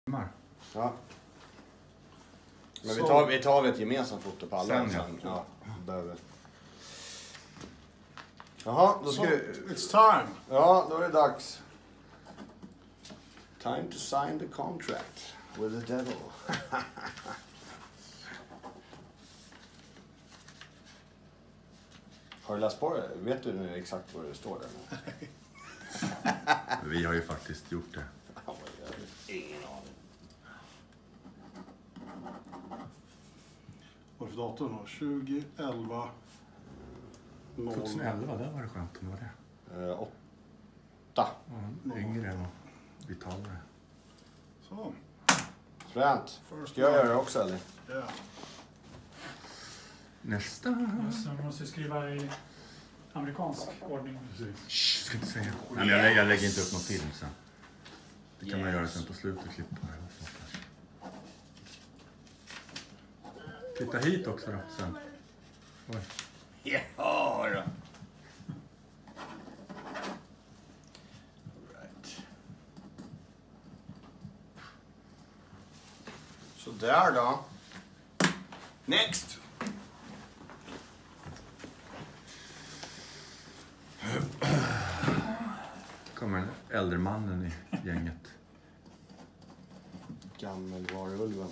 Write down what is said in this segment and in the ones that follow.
Ja. Men vi tar ett gemensamt foto på alla. Sen, ja. Behöver. Jaha, då ska It's time. Ja, då är det dags. Time to sign the contract with the devil. Har du läst på det? Vet du nu exakt vad det står där? Vi har ju faktiskt gjort det. Ingen aning. Vad är det för datum då? 2011. 2011, där var det skönt om det var det. 8. Ja, yngre och vitalare. Så. Fränt. Ska jag göra det också eller? Ja. Nästa. Så man måste skriva i amerikansk ordning. Shh, ska inte säga. Nej, men jag lägger inte upp någon film sen. Det kan man göra sen på slutet. Klippa. Titta hit också då sen. Oj. Ja då. Right. Så där då. Next. Kommer den äldre mannen i gänget. Gammelvarulven.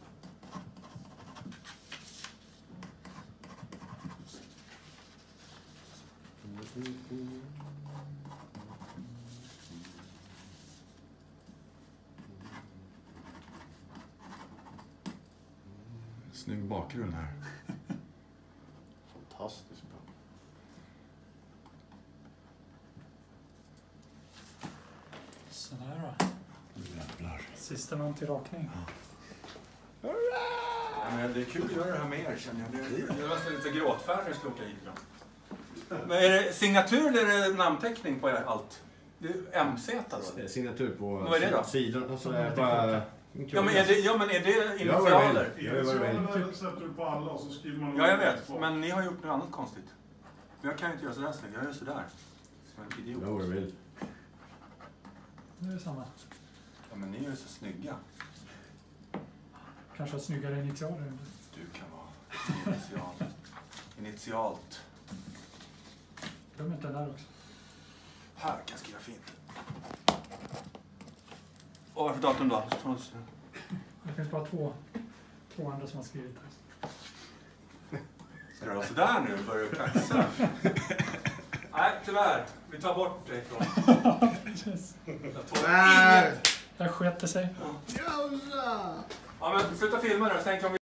Snygg bakgrund här. Fantastiskt bra. Sådär då. Jävlar. Sista någon till rakning. Ja, men det är kul att göra det här med er, känner jag. Det var nästan lite gråtfärd när jag skulle åka hit. Men är det signatur eller är det namnteckning på allt? Det är MZ då? Signatur på Vad är det då? sidan. Alltså det är bara... Ja men är det initialer? Initialerna sätter du på alla och så skriver man... Ja jag vet, men ni har gjort något annat konstigt. Jag kan ju inte göra sådär snyggt, jag gör sådär. Som en idiot. Gör vad du vill. Nu är det samma. Ja men ni är ju så snygga. Kanske har snyggare initialer. Du kan vara initialt. Glöm inte den där också. Här kan jag skriva fint. Och varför datum då? Det finns bara två andra som har skrivit det. Ska det vara sådär nu? Börjar du kaxa? Nej, tyvärr. Vi tar bort det ifrån. Yes. Nej! Där sket det sig. Jausa! Ja men sluta filma nu. Tänk om vi